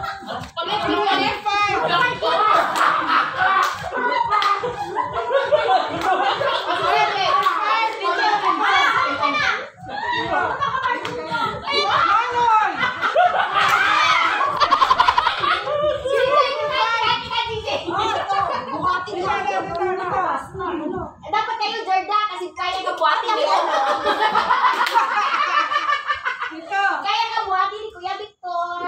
Dapat kayo, Jorda, kasi kaya ka buhati ang kaya ka buhati ni Kuya Victor.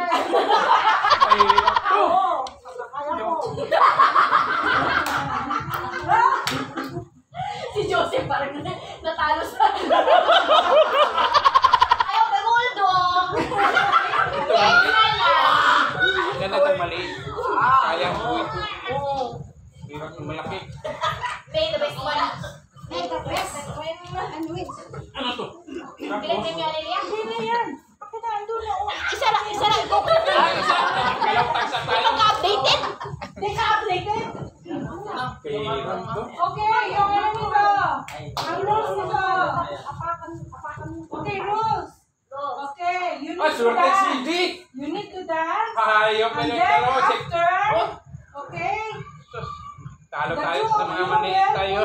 Si Joseph parang natalo sa ayaw ka Goldong. Ganda ng maliit. Kaya ang buhay. Hirap ng malaki. May the best one. May the best. Ano to? Bilang niyo Lilia? Hindi yan. Pakita, andun na. Isa lang ito. Kailang tagsa tayo. Ito ka-updated? Hindi ka updated? Hirap to. Okay, yung ano nito. Ang rules nito. Okay, rules. Okay, you need to Swerte dance. CD. You need to dance. Hayop na And lang then talo. after, okay, Talo tayo sa mga maliit tayo.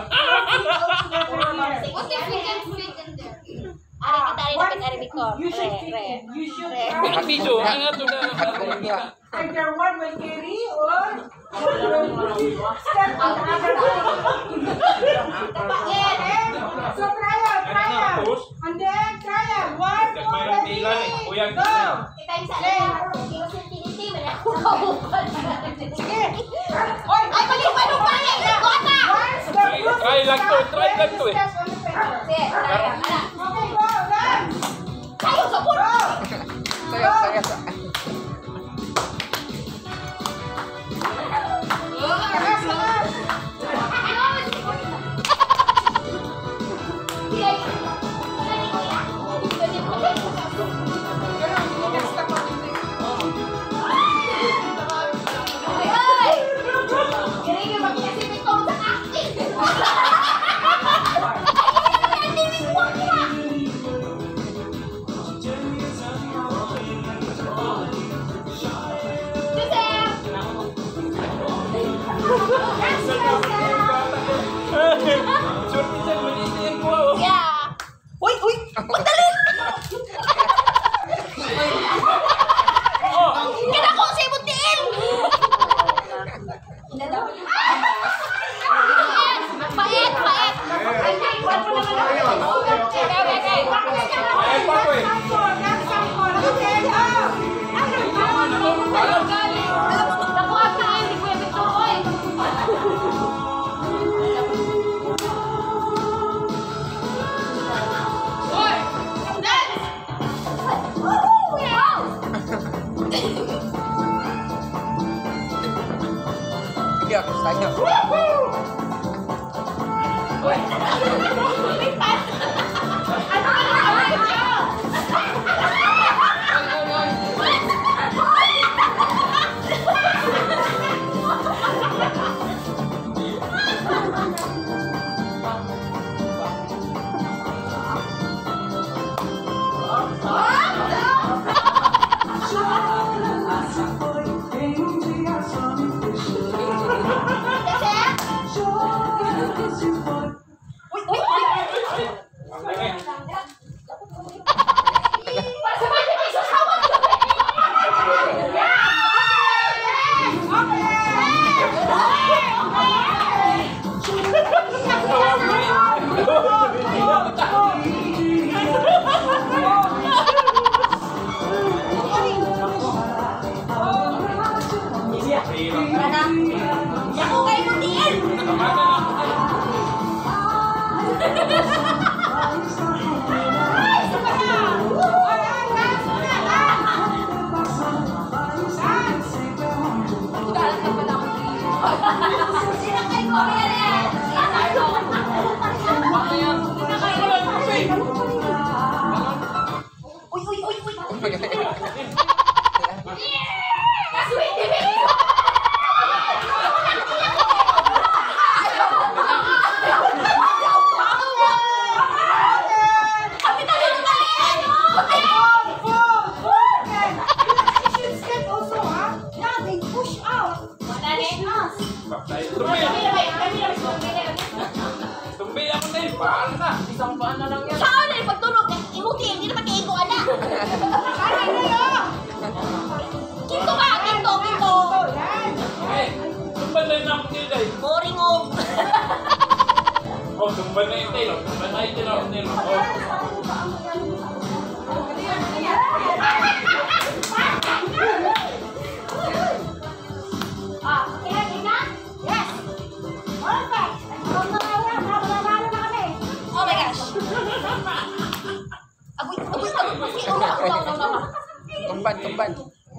What if we can fit in there? Ari kita rin ko. you should fit in. You should Piso, ano to na? either one will carry or step on the other one. So try out. And then try out. 1, 2, 3, go. Kita yung sa yung sensitivity, wala ko kabukal. Sige. Ay, mali pa eh. Gota! Once the music Try lang to, starts, try lang to eh. step on the pedal. Sige, tara. Okay, go, dance. Kayo sa puno! Swerte siya, maliit yan po. Yeah. Uy! Madali! Kaya ko si Buntiin! Pait! Okay. Ayan pa po eh. Okay, go. Nakuha ka nga, hindi ko yung Victor, oy! Oy! Dance! Woohoo! Wow! Sige ako sa'yo. You should step also, huh? Kinto ka! Kinto! Kinto! Yan. Eh, tumban na yung nila eh. Boring oh! Oh, tumban na yung tail. Tumban na yung tail nila. Oh. Ah, kaya tingnan? Yes! Perfect! Pag nanalo na kami. Oh my gosh! Agoy! Agoy! Agoy! Una! Tumban, tumban.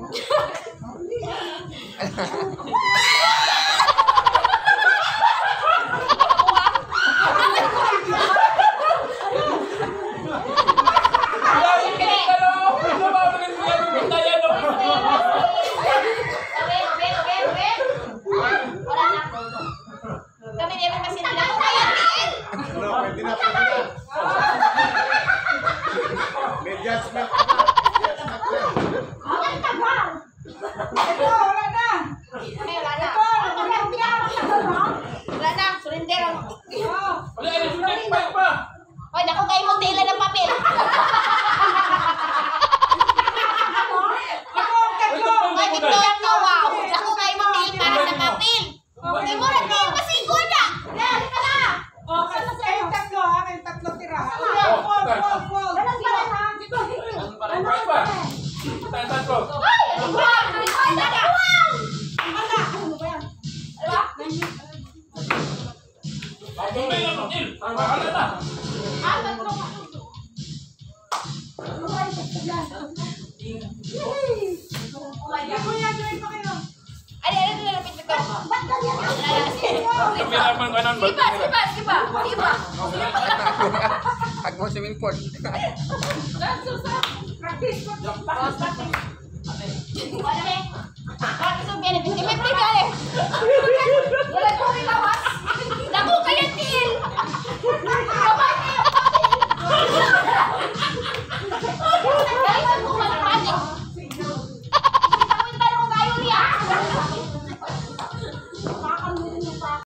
Kami din kasi nila ko kaya. Pwede na. May judgment. Ang tagal. Ito, wala na. Ay, wala na. Ito, Wala na, surrender. oh. Wala, ay, sulit pa. Hoy, naku kayo mong tila ng papel. Ako, tatlo. Hoy, dito lang ka, wow. Naku kayo mong tila para sa papel. Hindi mo rin kayo masigod na. Dahil ka na. Oh, kayong tatlo ha, kayong tatlo tira. Oh, Fold, fold, fold. Pa. Tantan ko. Hoy, wow. Hoy, dali, wow. Tumban na yung tail. Bahala na. Ah, tatlo ka. Kuya, join pa kayo. Ay, ano na lapit ko? Ba't ganyan? Kami naman kanan. Sipa, sipa, sipa. Sipa. Hag mo swimming pool. Practice. Wala eh.